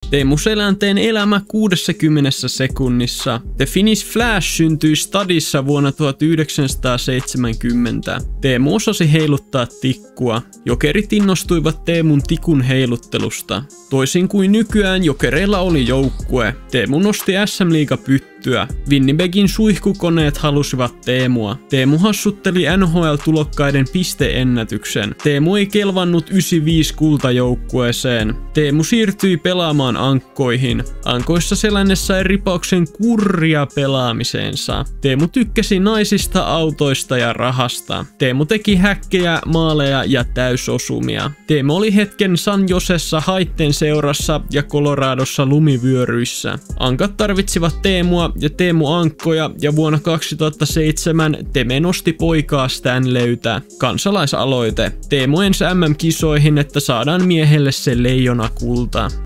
Teemu Selänteen elämä 60 sekunnissa. The Finnish Flash syntyi Stadissa vuonna 1970. Teemu osasi heiluttaa tikkua. Jokerit innostuivat Teemun tikun heiluttelusta. Toisin kuin nykyään Jokereilla oli joukkue. Teemu nosti SM-liigapyttyä. Winnipegin suihkukoneet halusivat Teemua. Teemu hassutteli NHL-tulokkaiden pisteennätyksen. Teemu ei kelvannut 95 kultajoukkueeseen. Teemu siirtyi pelaamaan ankkoihin. Ankoissa Selänne sai ripauksen kurria pelaamiseensa. Teemu tykkäsi naisista, autoista ja rahasta. Teemu teki häkkejä, maaleja ja täysosumia. Teemu oli hetken San Josessa haitten seurassa ja Coloradossa lumivyöryissä. Ankat tarvitsivat Teemua ja Teemu ankkoja ja vuonna 2007 Teme nosti poikaa Stanleytä. Kansalaisaloite. Teemu ensi MM-kisoihin, että saadaan miehelle se leijonakulta.